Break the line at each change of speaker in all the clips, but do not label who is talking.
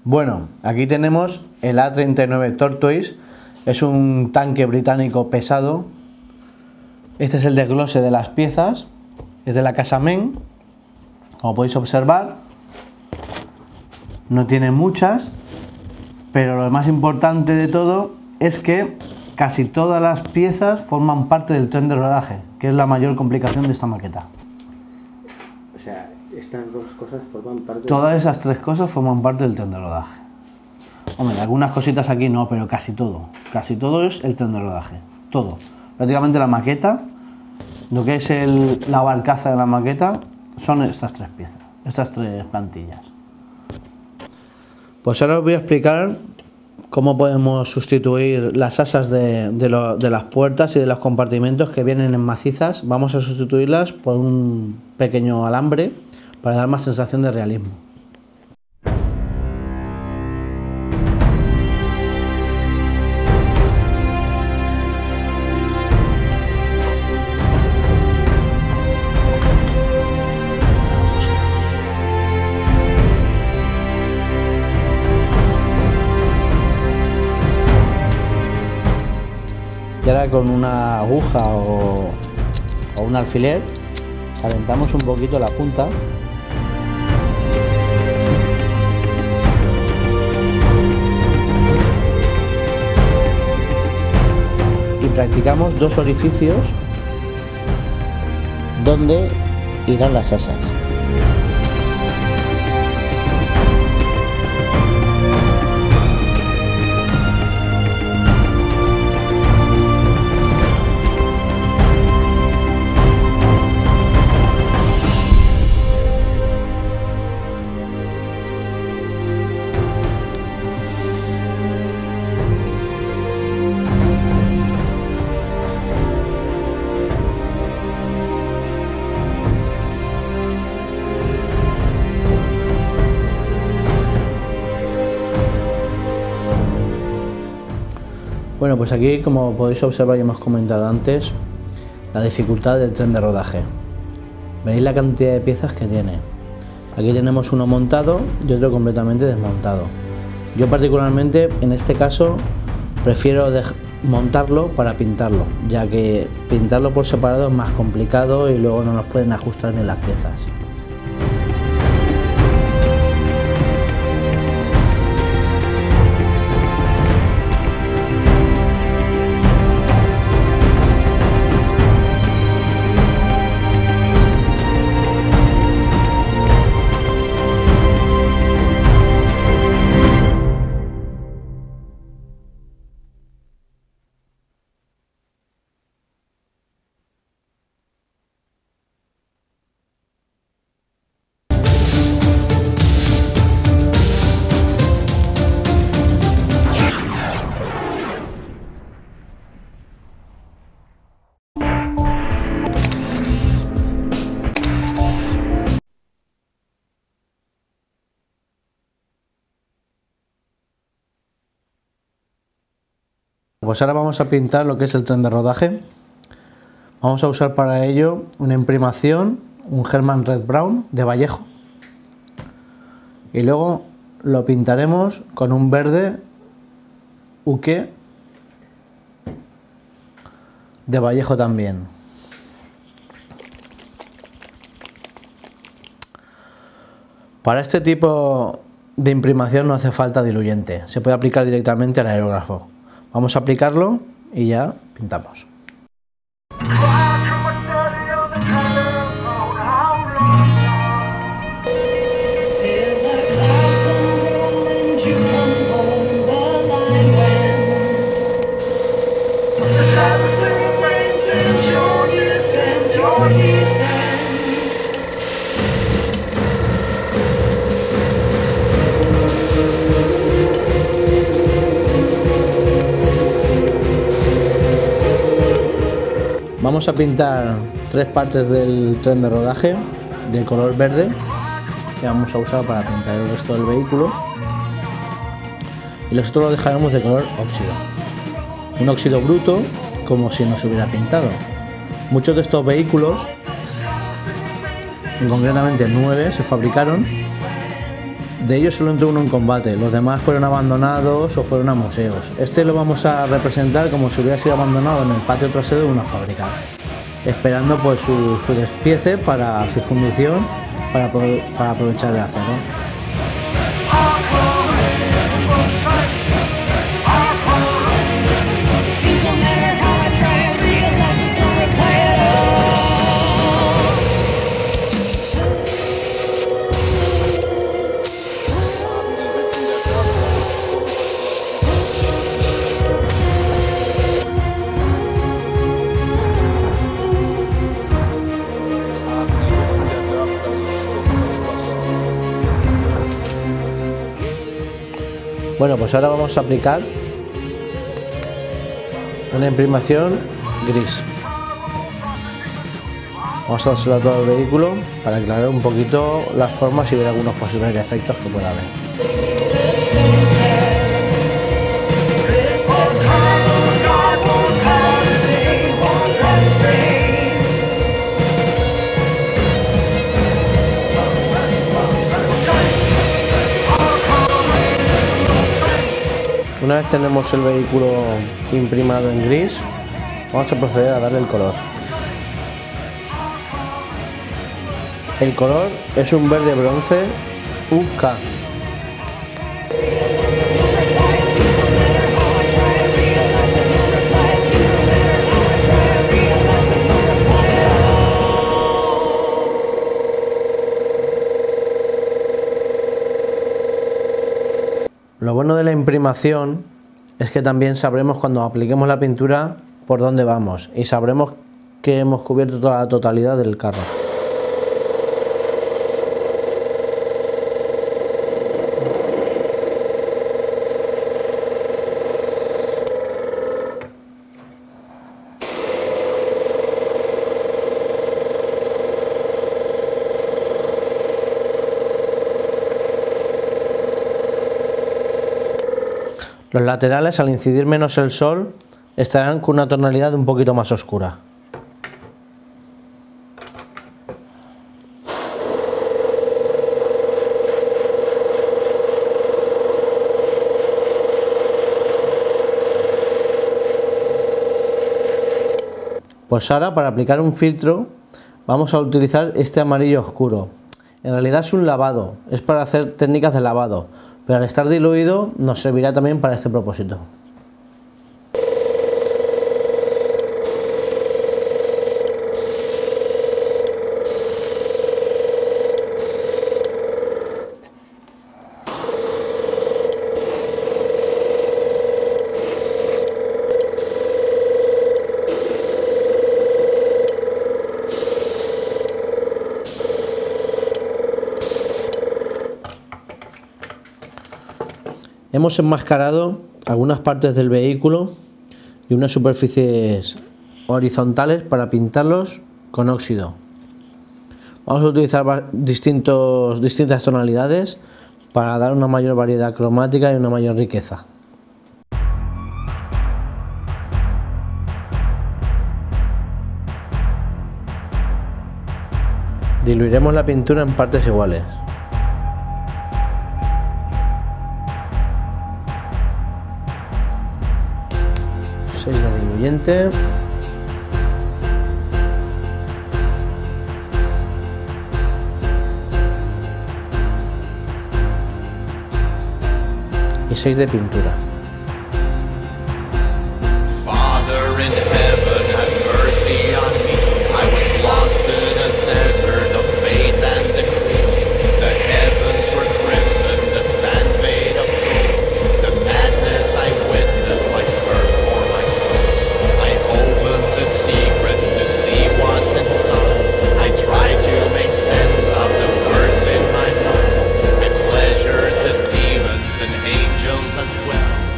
Bueno, aquí tenemos el A39 Tortoise, es un tanque británico pesado. Este es el desglose de las piezas, es de la casa Men, como podéis observar. No tiene muchas, pero lo más importante de todo es que casi todas las piezas forman parte del tren de rodaje, que es la mayor complicación de esta maqueta.
O sea, estas dos cosas forman parte...
Todas esas tres cosas forman parte del tren de rodaje. Hombre, algunas cositas aquí no, pero casi todo es el tren de rodaje, todo. Prácticamente la maqueta, lo que es la barcaza de la maqueta, son estas tres piezas, estas tres plantillas. Pues ahora os voy a explicar cómo podemos sustituir las asas de las puertas y de los compartimentos que vienen en macizas. Vamos a sustituirlas por un pequeño alambre para dar más sensación de realismo. Y ahora con una aguja o un alfiler calentamos un poquito la punta y practicamos dos orificios donde irán las asas. Bueno, pues aquí, como podéis observar y hemos comentado antes, la dificultad del tren de rodaje. Veis la cantidad de piezas que tiene. Aquí tenemos uno montado y otro completamente desmontado. Yo particularmente, en este caso, prefiero montarlo para pintarlo, ya que pintarlo por separado es más complicado y luego no nos pueden ajustar bien las piezas. Pues ahora vamos a pintar lo que es el tren de rodaje. Vamos a usar para ello una imprimación, un German Red Brown de Vallejo, y luego lo pintaremos con un verde Uke de Vallejo también. Para este tipo de imprimación no hace falta diluyente, se puede aplicar directamente al aerógrafo. Vamos a aplicarlo y ya pintamos. Vamos a pintar tres partes del tren de rodaje de color verde que vamos a usar para pintar el resto del vehículo, y los otros lo dejaremos de color óxido, un óxido bruto como si no se hubiera pintado. Muchos de estos vehículos, concretamente 9, se fabricaron De ellos solo entró uno en combate, los demás fueron abandonados o fueron a museos. Este lo vamos a representar como si hubiera sido abandonado en el patio trasero de una fábrica, esperando pues su despiece para su fundición, para aprovechar el acero. Bueno, pues ahora vamos a aplicar una imprimación gris. Vamos a dárselo a todo el vehículo para aclarar un poquito las formas y ver algunos posibles defectos que pueda haber. Una vez tenemos el vehículo imprimado en gris, vamos a proceder a darle el color. El color es un verde bronce UK. Lo bueno de la imprimación es que también sabremos cuando apliquemos la pintura por dónde vamos y sabremos que hemos cubierto toda la totalidad del carro. Los laterales, al incidir menos el sol, estarán con una tonalidad un poquito más oscura. Pues ahora, para aplicar un filtro, vamos a utilizar este amarillo oscuro. En realidad es un lavado, es para hacer técnicas de lavado, pero al estar diluido nos servirá también para este propósito. Hemos enmascarado algunas partes del vehículo y unas superficies horizontales para pintarlos con óxido. Vamos a utilizar distintas tonalidades para dar una mayor variedad cromática y una mayor riqueza. Diluiremos la pintura en partes iguales. De diluyente. Y 6 de pintura.
As well.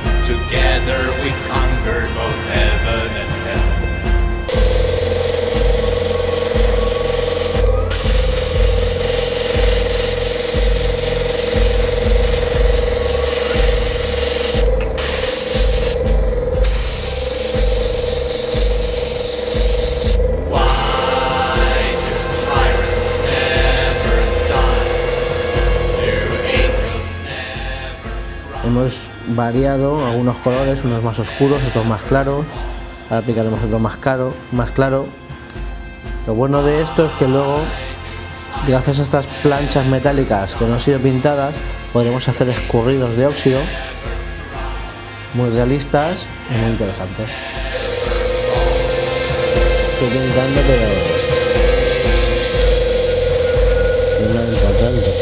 hemos variado algunos colores, unos más oscuros, otros más claros. Ahora aplicaremos otro más claro. Lo bueno de esto es que luego, gracias a estas planchas metálicas que no han sido pintadas, podremos hacer escurridos de óxido muy realistas y muy interesantes. Estoy pintando, pero no es importante.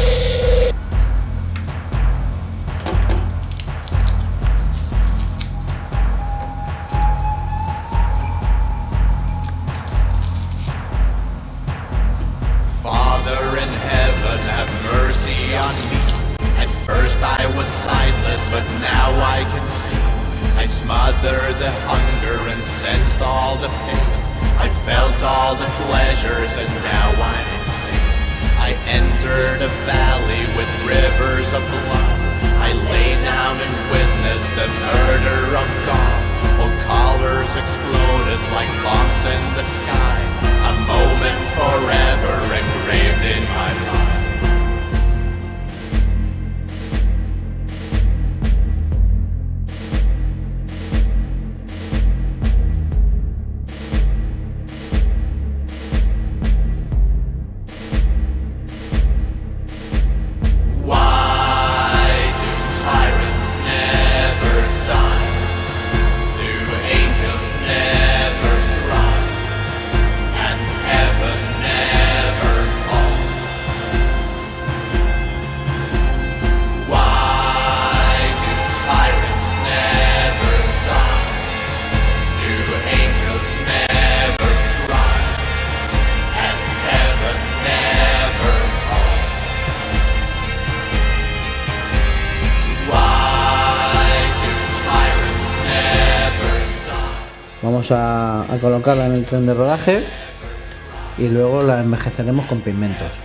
But now I can see I smothered the hunger and sensed all the pain. I felt all the pleasures and now I'm insane. I entered a valley with rivers of blood. I lay down and witnessed the murder of God. Old collars exploded like bombs in the sky. A moment forever engraved in my mind.
Vamos a colocarla en el tren de rodaje y luego la envejeceremos con pigmentos.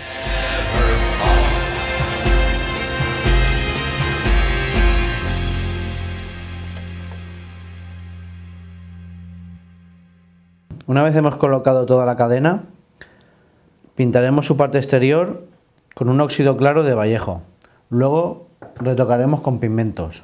Una vez hemos colocado toda la cadena, pintaremos su parte exterior con un óxido claro de Vallejo. Luego retocaremos con pigmentos.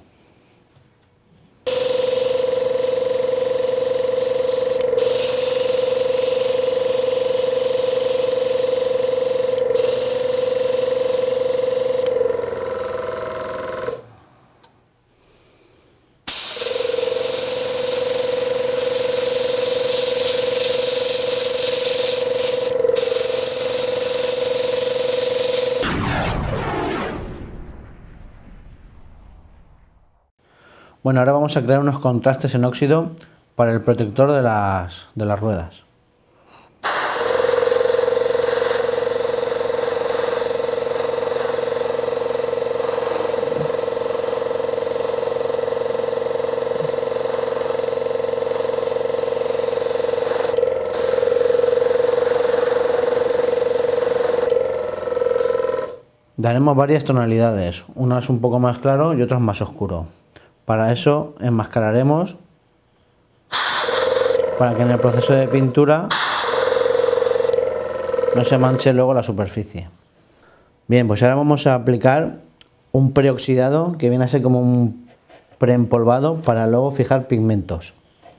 Bueno, ahora vamos a crear unos contrastes en óxido para el protector de las ruedas. Daremos varias tonalidades, unas un poco más claro y otras más oscuro. Para eso enmascararemos para que en el proceso de pintura no se manche luego la superficie. Bien, pues ahora vamos a aplicar un preoxidado que viene a ser como un preempolvado para luego fijar pigmentos.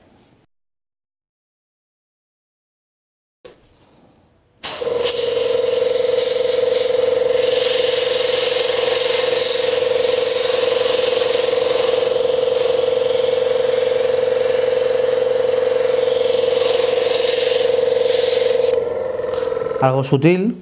Algo sutil.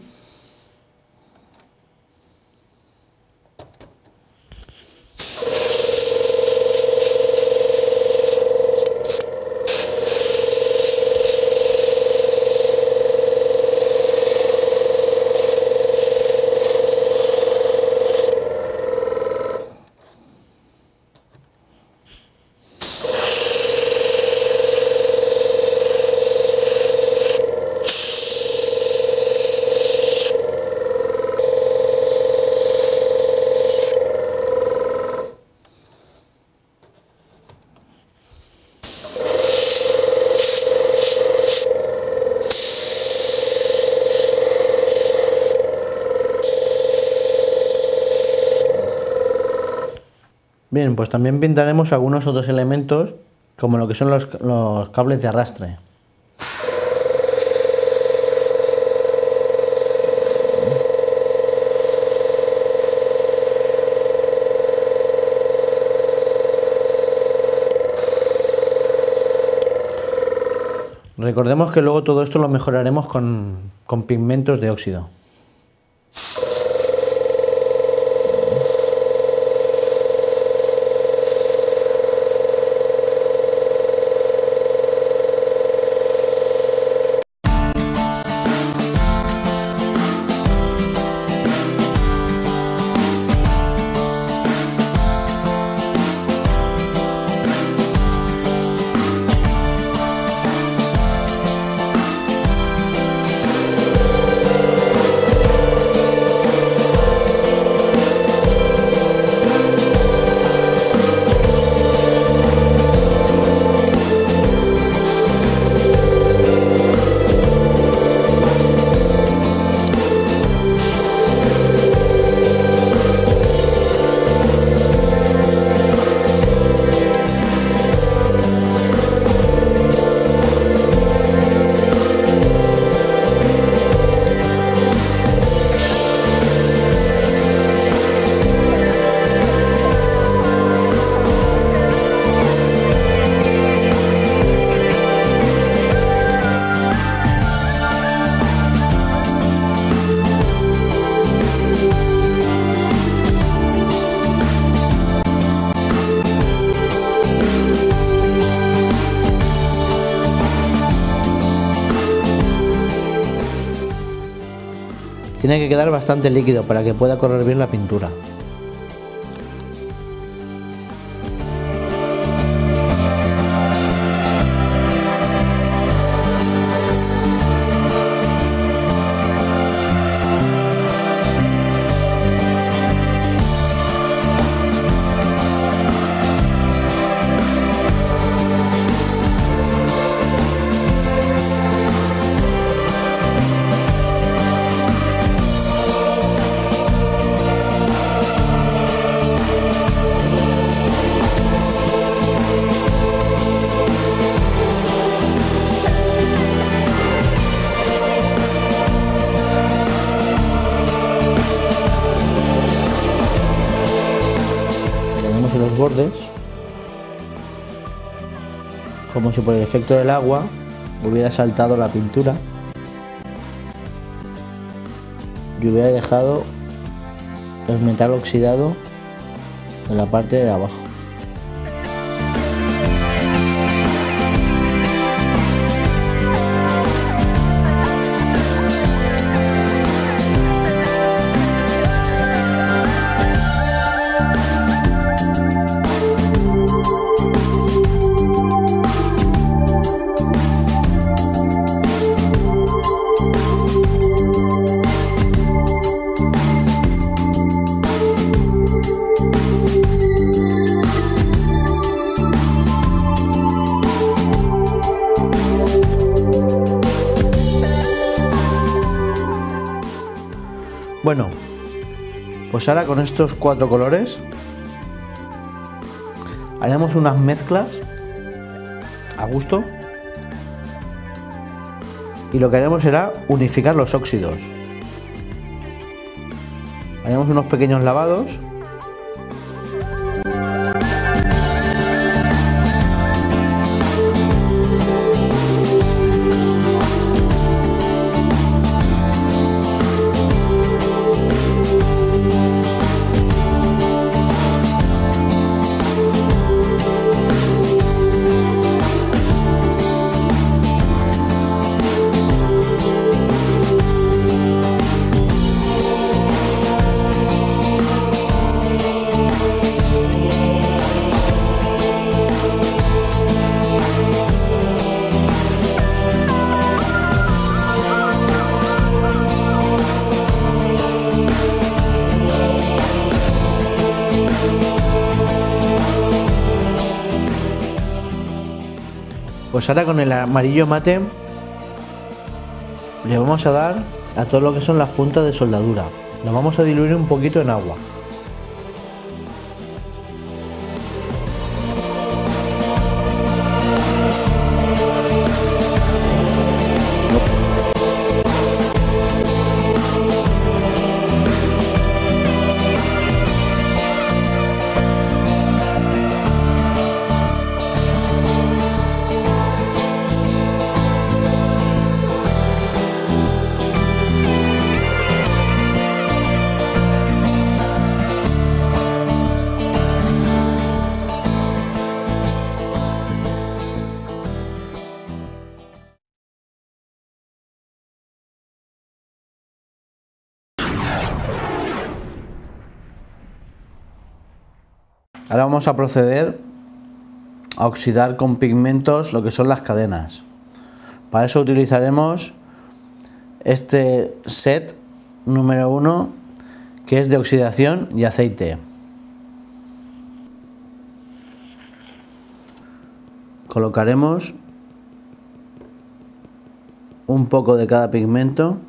Bien, pues también pintaremos algunos otros elementos, como lo que son los cables de arrastre. Recordemos que luego todo esto lo mejoraremos con pigmentos de óxido. Tiene que quedar bastante líquido para que pueda correr bien la pintura. Los bordes, como si por el efecto del agua hubiera saltado la pintura y hubiera dejado el metal oxidado en la parte de abajo. Bueno, pues ahora con estos 4 colores haremos unas mezclas a gusto y lo que haremos será unificar los óxidos. Haremos unos pequeños lavados . Pues ahora con el amarillo mate le vamos a dar a todo lo que son las puntas de soldadura. Lo vamos a diluir un poquito en agua. Ahora vamos a proceder a oxidar con pigmentos lo que son las cadenas. Para eso utilizaremos este set número 1, que es de oxidación y aceite. Colocaremos un poco de cada pigmento.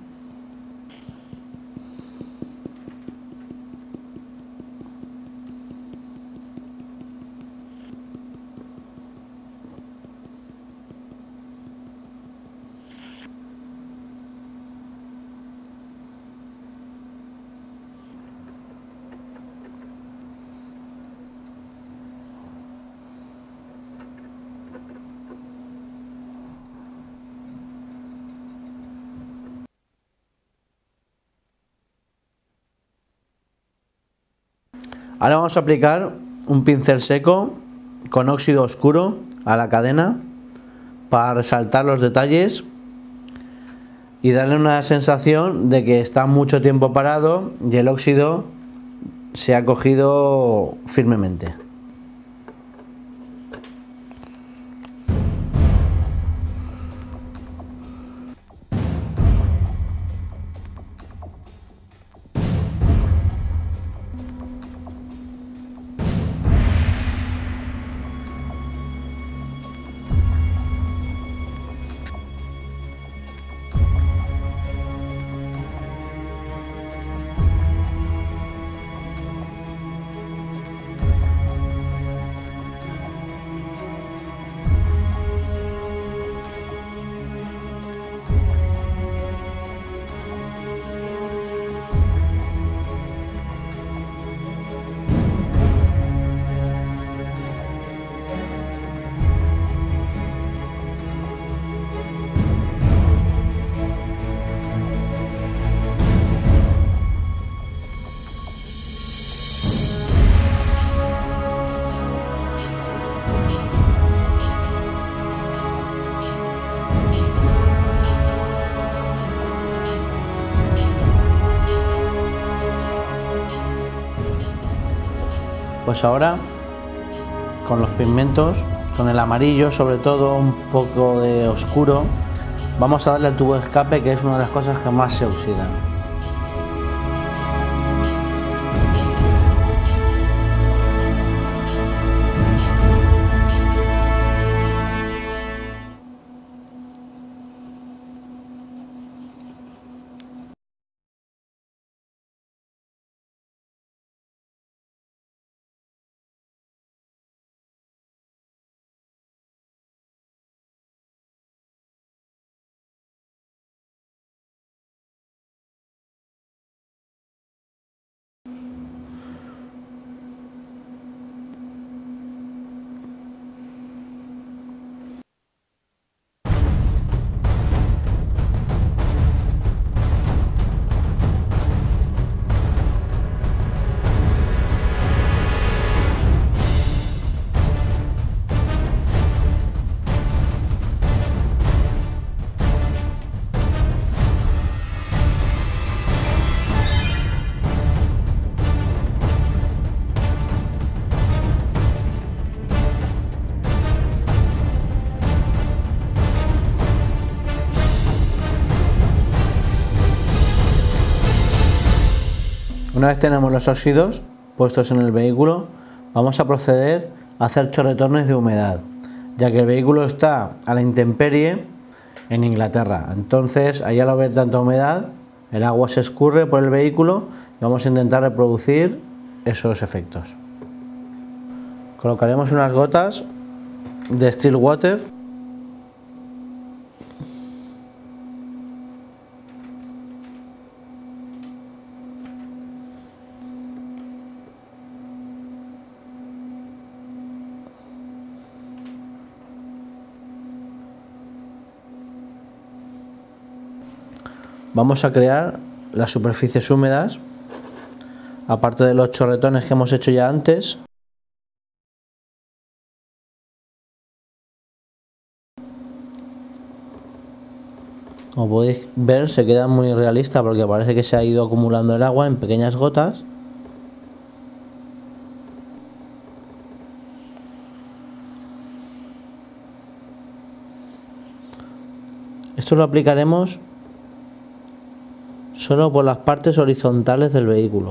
Ahora vamos a aplicar un pincel seco con óxido oscuro a la cadena para resaltar los detalles y darle una sensación de que está mucho tiempo parado y el óxido se ha cogido firmemente. Pues ahora con los pigmentos, con el amarillo sobre todo, un poco de oscuro, vamos a darle al tubo de escape, que es una de las cosas que más se oxidan. Una vez tenemos los óxidos puestos en el vehículo, vamos a proceder a hacer chorretones de humedad, ya que el vehículo está a la intemperie en Inglaterra. Entonces, allá al haber tanta humedad, el agua se escurre por el vehículo y vamos a intentar reproducir esos efectos. Colocaremos unas gotas de Still Water. Vamos a crear las superficies húmedas, aparte de los chorretones que hemos hecho ya antes. Como podéis ver, se queda muy realista porque parece que se ha ido acumulando el agua en pequeñas gotas. Esto lo aplicaremos solo por las partes horizontales del vehículo.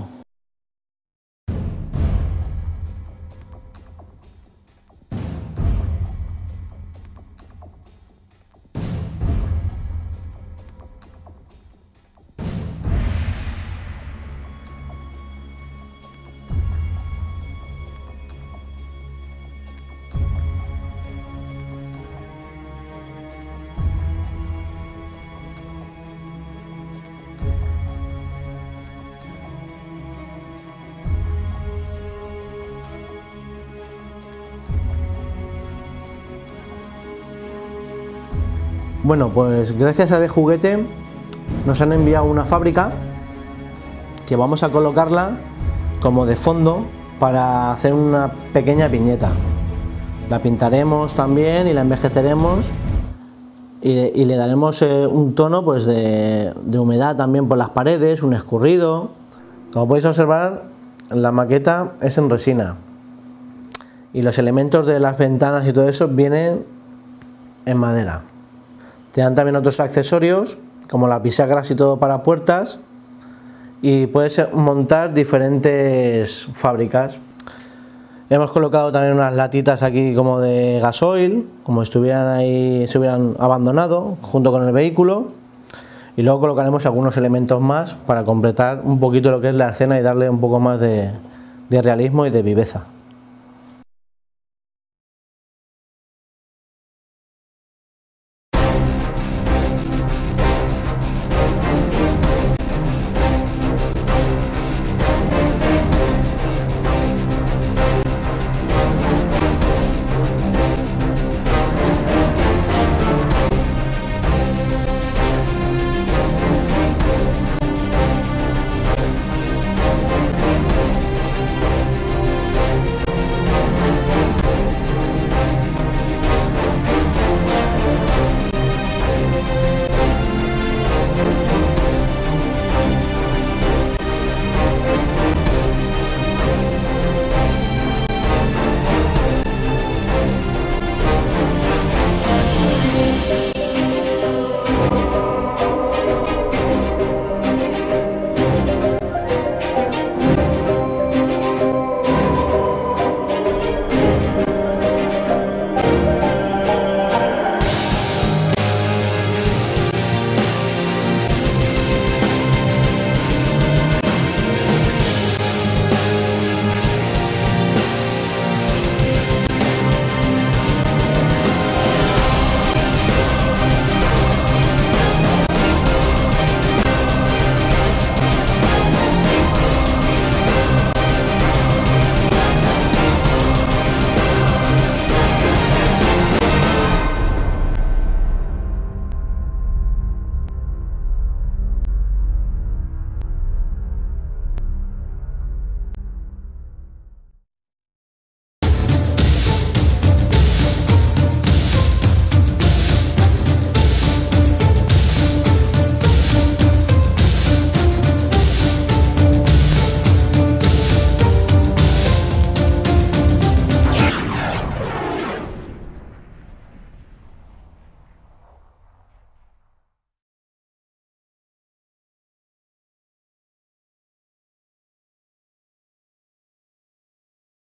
Bueno, pues gracias a De Juguete nos han enviado una fábrica que vamos a colocarla como de fondo para hacer una pequeña viñeta. La pintaremos también y la envejeceremos y le daremos un tono pues de humedad también por las paredes, un escurrido. Como podéis observar, la maqueta es en resina y los elementos de las ventanas y todo eso vienen en madera. Te dan también otros accesorios como las bisagras y todo para puertas, y puedes montar diferentes fábricas. Hemos colocado también unas latitas aquí como de gasoil, como si estuvieran ahí, se hubieran abandonado junto con el vehículo, y luego colocaremos algunos elementos más para completar un poquito lo que es la escena y darle un poco más de realismo y de viveza.